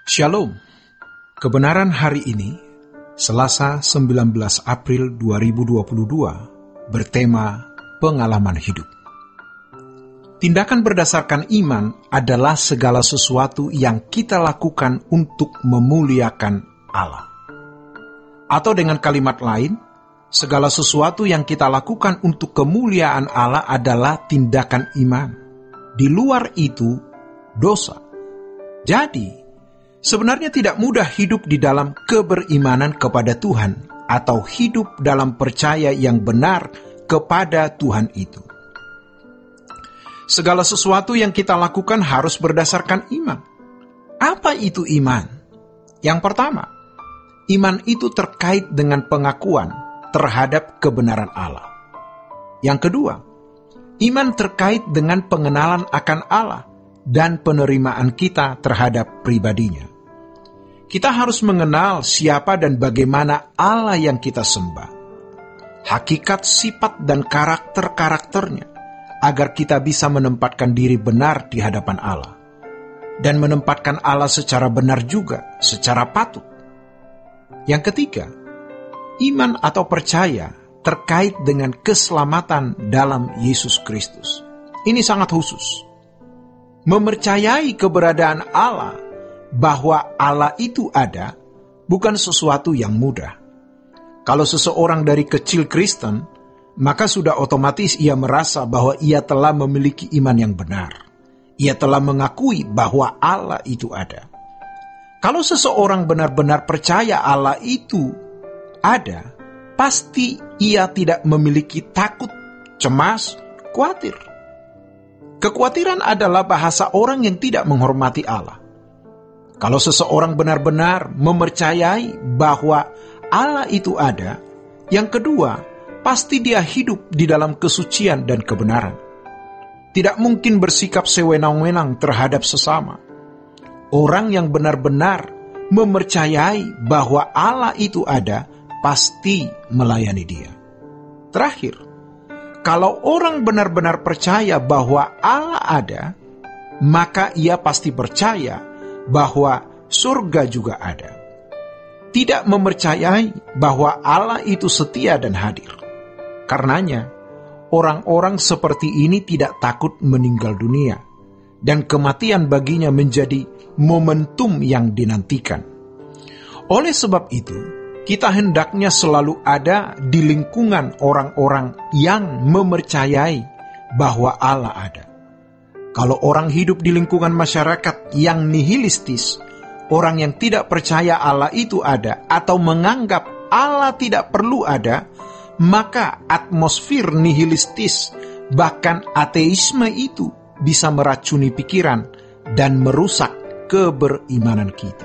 Shalom. Kebenaran hari ini, Selasa 19 April 2022, bertema pengalaman hidup. Tindakan berdasarkan iman adalah segala sesuatu yang kita lakukan untuk memuliakan Allah. Atau dengan kalimat lain, segala sesuatu yang kita lakukan untuk kemuliaan Allah adalah tindakan iman. Di luar itu, dosa. Jadi, sebenarnya tidak mudah hidup di dalam keberimanan kepada Tuhan atau hidup dalam percaya yang benar kepada Tuhan itu. Segala sesuatu yang kita lakukan harus berdasarkan iman. Apa itu iman? Yang pertama, iman itu terkait dengan pengakuan terhadap kebenaran Allah. Yang kedua, iman terkait dengan pengenalan akan Allah dan penerimaan kita terhadap pribadinya. Kita harus mengenal siapa dan bagaimana Allah yang kita sembah, hakikat, sifat, dan karakter-karakternya, agar kita bisa menempatkan diri benar di hadapan Allah, dan menempatkan Allah secara benar juga, secara patut. Yang ketiga, iman atau percaya terkait dengan keselamatan dalam Yesus Kristus. Ini sangat khusus. Mempercayai keberadaan Allah, bahwa Allah itu ada, bukan sesuatu yang mudah. Kalau seseorang dari kecil Kristen, maka sudah otomatis ia merasa bahwa ia telah memiliki iman yang benar. Ia telah mengakui bahwa Allah itu ada. Kalau seseorang benar-benar percaya Allah itu ada, pasti ia tidak memiliki takut, cemas, khawatir. Kekhawatiran adalah bahasa orang yang tidak menghormati Allah. Kalau seseorang benar-benar mempercayai bahwa Allah itu ada, yang kedua, pasti dia hidup di dalam kesucian dan kebenaran. Tidak mungkin bersikap sewenang-wenang terhadap sesama. Orang yang benar-benar mempercayai bahwa Allah itu ada, pasti melayani dia. Terakhir, kalau orang benar-benar percaya bahwa Allah ada, maka ia pasti percaya bahwa surga juga ada. Tidak mempercayai bahwa Allah itu setia dan hadir. Karenanya, orang-orang seperti ini tidak takut meninggal dunia, dan kematian baginya menjadi momentum yang dinantikan. Oleh sebab itu, kita hendaknya selalu ada di lingkungan orang-orang yang mempercayai bahwa Allah ada. Kalau orang hidup di lingkungan masyarakat yang nihilistis, orang yang tidak percaya Allah itu ada atau menganggap Allah tidak perlu ada, maka atmosfer nihilistis, bahkan ateisme itu bisa meracuni pikiran dan merusak keberimanan kita.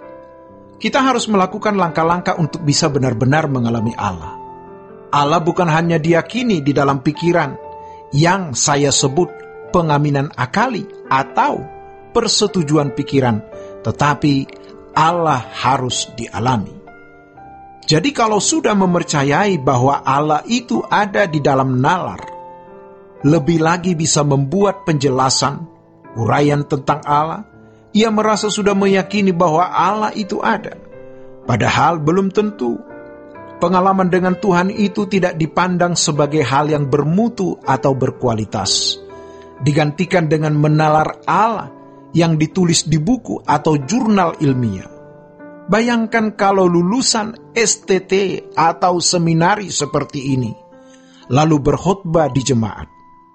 Kita harus melakukan langkah-langkah untuk bisa benar-benar mengalami Allah. Allah bukan hanya diyakini di dalam pikiran yang saya sebut pengaminan akali atau persetujuan pikiran, tetapi Allah harus dialami. Jadi kalau sudah mempercayai bahwa Allah itu ada di dalam nalar, lebih lagi bisa membuat penjelasan, uraian tentang Allah, ia merasa sudah meyakini bahwa Allah itu ada. Padahal belum tentu. Pengalaman dengan Tuhan itu tidak dipandang sebagai hal yang bermutu atau berkualitas. Digantikan dengan menalar Allah yang ditulis di buku atau jurnal ilmiah. Bayangkan kalau lulusan STT atau seminari seperti ini, lalu berkhotbah di jemaat.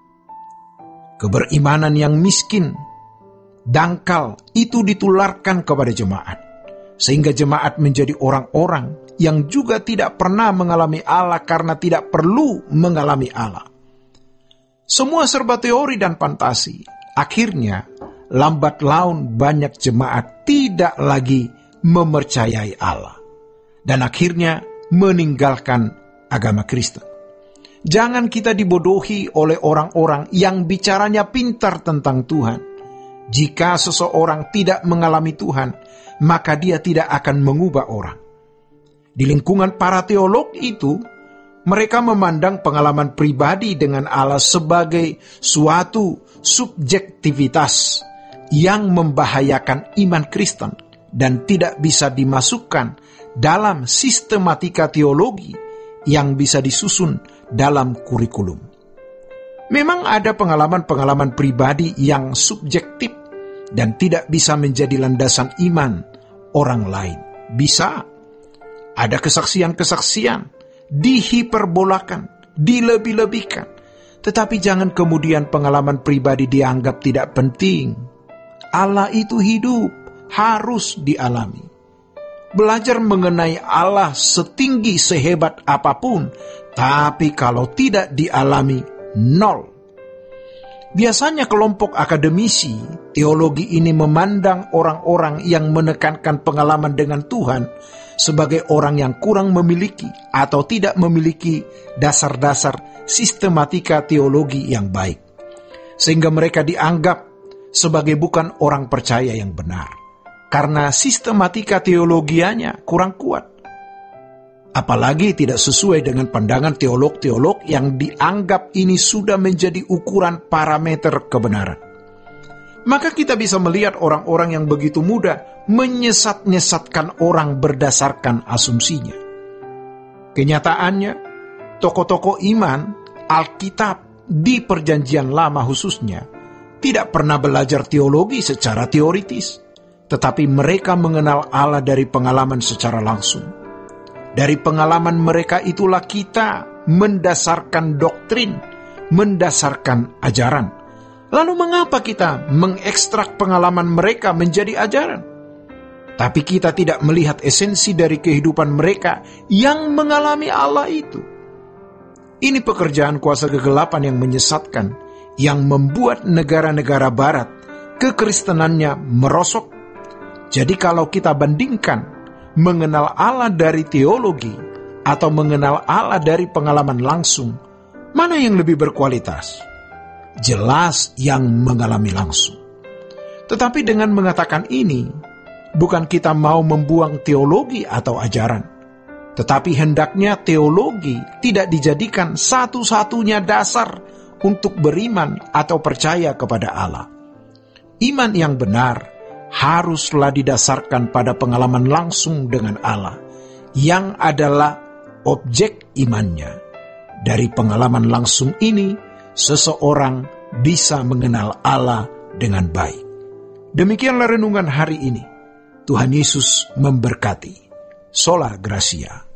Keberimanan yang miskin, dangkal itu ditularkan kepada jemaat, sehingga jemaat menjadi orang-orang yang juga tidak pernah mengalami Allah karena tidak perlu mengalami Allah. Semua serba teori dan fantasi. Akhirnya, lambat laun banyak jemaat tidak lagi mempercayai Allah, dan akhirnya meninggalkan agama Kristen. Jangan kita dibodohi oleh orang-orang yang bicaranya pintar tentang Tuhan. Jika seseorang tidak mengalami Tuhan, maka dia tidak akan mengubah orang. Di lingkungan para teolog itu, mereka memandang pengalaman pribadi dengan Allah sebagai suatu subjektivitas yang membahayakan iman Kristen dan tidak bisa dimasukkan dalam sistematika teologi yang bisa disusun dalam kurikulum. Memang ada pengalaman-pengalaman pribadi yang subjektif dan tidak bisa menjadi landasan iman orang lain. Bisa. Ada kesaksian-kesaksian, dihiperbolakan, dilebih-lebihkan. Tetapi jangan kemudian pengalaman pribadi dianggap tidak penting. Allah itu hidup, harus dialami. Belajar mengenai Allah setinggi sehebat apapun, tapi kalau tidak dialami, nol. Biasanya kelompok akademisi teologi ini memandang orang-orang yang menekankan pengalaman dengan Tuhan sebagai orang yang kurang memiliki atau tidak memiliki dasar-dasar sistematika teologi yang baik. Sehingga mereka dianggap sebagai bukan orang percaya yang benar, karena sistematika teologianya kurang kuat. Apalagi tidak sesuai dengan pandangan teolog-teolog yang dianggap ini sudah menjadi ukuran parameter kebenaran. Maka kita bisa melihat orang-orang yang begitu mudah menyesat-nyesatkan orang berdasarkan asumsinya. Kenyataannya, tokoh-tokoh iman, Alkitab di Perjanjian Lama khususnya, tidak pernah belajar teologi secara teoritis, tetapi mereka mengenal Allah dari pengalaman secara langsung. Dari pengalaman mereka itulah kita mendasarkan doktrin, mendasarkan ajaran. Lalu mengapa kita mengekstrak pengalaman mereka menjadi ajaran? Tapi kita tidak melihat esensi dari kehidupan mereka yang mengalami Allah itu. Ini pekerjaan kuasa kegelapan yang menyesatkan, yang membuat negara-negara barat kekristenannya merosot. Jadi kalau kita bandingkan mengenal Allah dari teologi atau mengenal Allah dari pengalaman langsung, mana yang lebih berkualitas? Jelas yang mengalami langsung. Tetapi dengan mengatakan ini, bukan kita mau membuang teologi atau ajaran, tetapi hendaknya teologi tidak dijadikan satu-satunya dasar untuk beriman atau percaya kepada Allah. Iman yang benar haruslah didasarkan pada pengalaman langsung dengan Allah, yang adalah objek imannya. Dari pengalaman langsung ini, seseorang bisa mengenal Allah dengan baik. Demikianlah renungan hari ini. Tuhan Yesus memberkati. Sola Gracia.